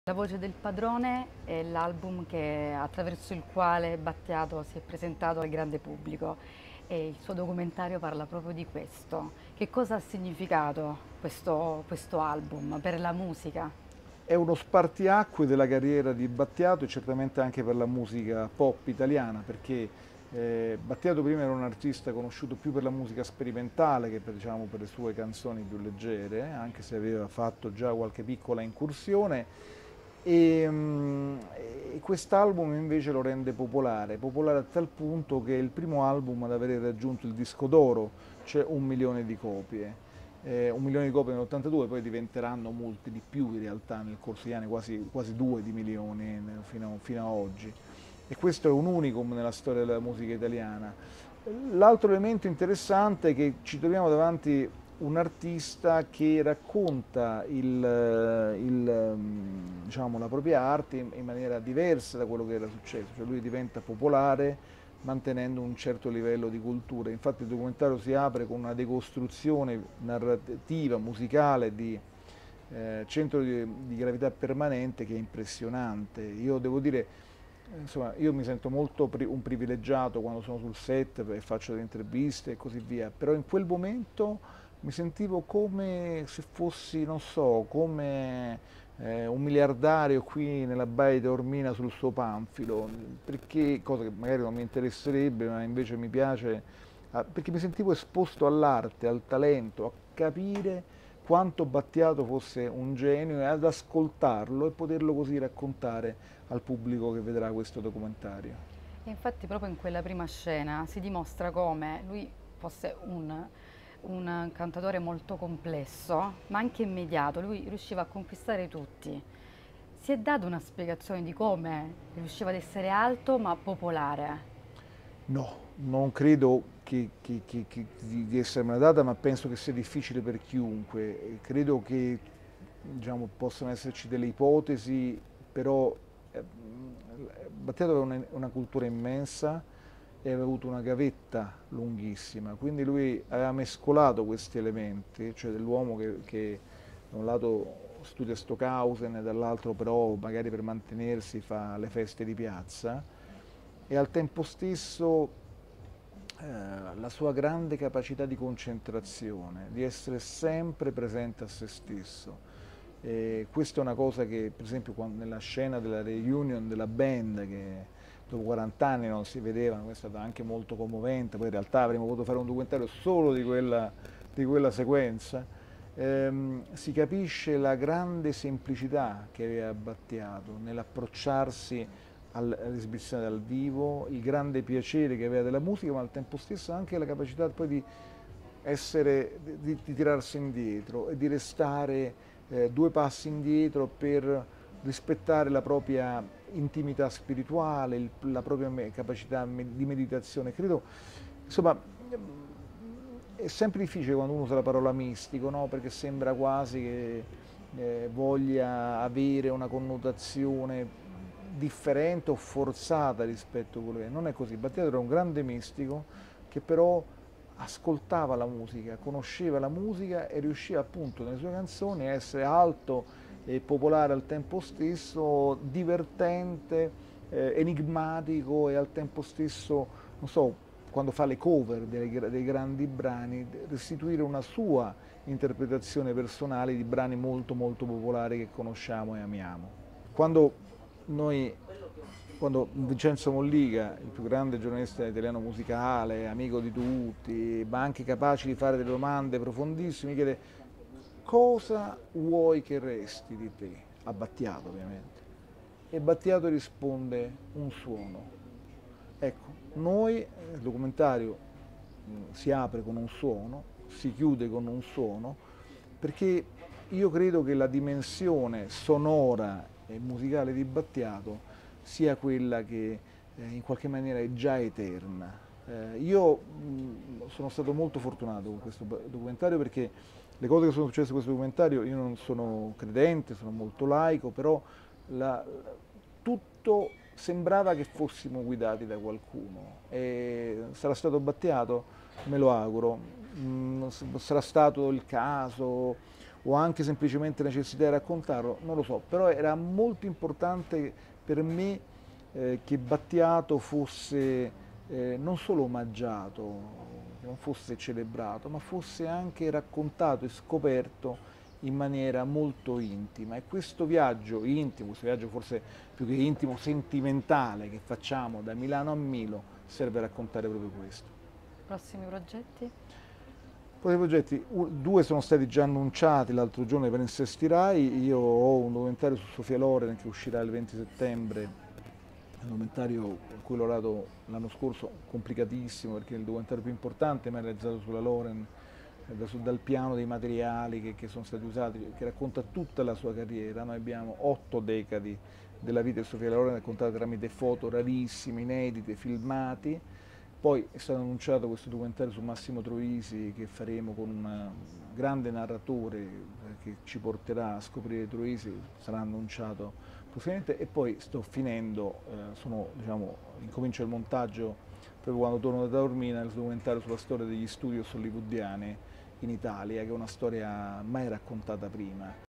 La voce del padrone è l'album attraverso il quale Battiato si è presentato al grande pubblico e il suo documentario parla proprio di questo. Che cosa ha significato questo album per la musica? È uno spartiacque della carriera di Battiato e certamente anche per la musica pop italiana, perché Battiato prima era un artista conosciuto più per la musica sperimentale che per, diciamo, per le sue canzoni più leggere, anche se aveva fatto già qualche piccola incursione. E quest'album invece lo rende popolare, popolare a tal punto che è il primo album ad avere raggiunto il disco d'oro, cioè 1 milione di copie. 1 milione di copie nell'82, poi diventeranno molti di più in realtà nel corso degli anni, quasi 2 di milioni fino a oggi. E questo è un unicum nella storia della musica italiana. L'altro elemento interessante è che ci troviamo davanti un artista che racconta diciamo, la propria arte in maniera diversa da quello che era successo, cioè lui diventa popolare mantenendo un certo livello di cultura. Infatti il documentario si apre con una decostruzione narrativa, musicale di centro di gravità permanente che è impressionante. Io devo dire, insomma, io mi sento molto un privilegiato quando sono sul set e faccio delle interviste e così via, però in quel momento mi sentivo come se fossi, non so, come un miliardario qui nella baia di Taormina sul suo panfilo, perché, cosa che magari non mi interesserebbe, ma invece mi piace, perché mi sentivo esposto all'arte, al talento, a capire quanto Battiato fosse un genio e ad ascoltarlo e poterlo così raccontare al pubblico che vedrà questo documentario. E infatti proprio in quella prima scena si dimostra come lui fosse un cantatore molto complesso, ma anche immediato. Lui riusciva a conquistare tutti. Si è dato una spiegazione di come riusciva ad essere alto ma popolare. No, non credo di essermela data, ma penso che sia difficile per chiunque. E credo che diciamo, possano esserci delle ipotesi, però Battiato aveva una cultura immensa e aveva avuto una gavetta lunghissima, quindi lui aveva mescolato questi elementi, cioè dell'uomo che da un lato studia Stockhausen e dall'altro però magari per mantenersi fa le feste di piazza e al tempo stesso la sua grande capacità di concentrazione, di essere sempre presente a se stesso. E questa è una cosa che, per esempio, nella scena della reunion della band, che dopo 40 anni non si vedevano, questa è stata anche molto commovente, poi in realtà avremmo potuto fare un documentario solo di quella sequenza, si capisce la grande semplicità che aveva Battiato nell'approcciarsi all'esibizione dal vivo, il grande piacere che aveva della musica, ma al tempo stesso anche la capacità poi di tirarsi indietro e di restare 2 passi indietro per rispettare la propria intimità spirituale, la propria capacità di meditazione. Credo, insomma, è sempre difficile quando uno usa la parola mistico, no? Perché sembra quasi che voglia avere una connotazione differente o forzata rispetto a quello che è. Non è così. Battiato era un grande mistico che però ascoltava la musica, conosceva la musica e riusciva appunto nelle sue canzoni a essere alto e popolare al tempo stesso, divertente, enigmatico e al tempo stesso, non so, quando fa le cover dei grandi brani, restituire una sua interpretazione personale di brani molto molto popolari che conosciamo e amiamo. Quando noi, quando Vincenzo Mollica, il più grande giornalista italiano musicale, amico di tutti, ma anche capace di fare delle domande profondissime, mi chiede cosa vuoi che resti di te? A Battiato ovviamente. E Battiato risponde un suono. Ecco, noi, il documentario si apre con un suono, si chiude con un suono, perché io credo che la dimensione sonora e musicale di Battiato sia quella che in qualche maniera è già eterna. Io sono stato molto fortunato con questo documentario perché le cose che sono successe in questo documentario, io non sono credente, sono molto laico, però la- tutto sembrava che fossimo guidati da qualcuno. E sarà stato Battiato? Me lo auguro. Sarà stato il caso, o anche semplicemente necessità di raccontarlo, non lo so, però era molto importante per me che Battiato fosse non solo omaggiato, che non fosse celebrato, ma fosse anche raccontato e scoperto in maniera molto intima. E questo viaggio intimo, questo viaggio forse più che intimo, sentimentale che facciamo da Milano a Milo, serve a raccontare proprio questo. Prossimi progetti? Poi i progetti, due sono stati già annunciati l'altro giorno per Insesti Rai. Io ho un documentario su Sofia Loren che uscirà il 20 settembre, un documentario in cui ho lavorato l'anno scorso, complicatissimo perché è il documentario più importante mai realizzato sulla Loren, dal piano dei materiali che sono stati usati, che racconta tutta la sua carriera. Noi abbiamo 8 decadi della vita di Sofia Loren raccontate tramite foto rarissime, inedite, filmati. Poi è stato annunciato questo documentario su Massimo Troisi che faremo con un grande narratore che ci porterà a scoprire Troisi, sarà annunciato prossimamente, e poi sto finendo, diciamo, incomincio il montaggio proprio quando torno da Taormina, il documentario sulla storia degli studios hollywoodiani in Italia, che è una storia mai raccontata prima.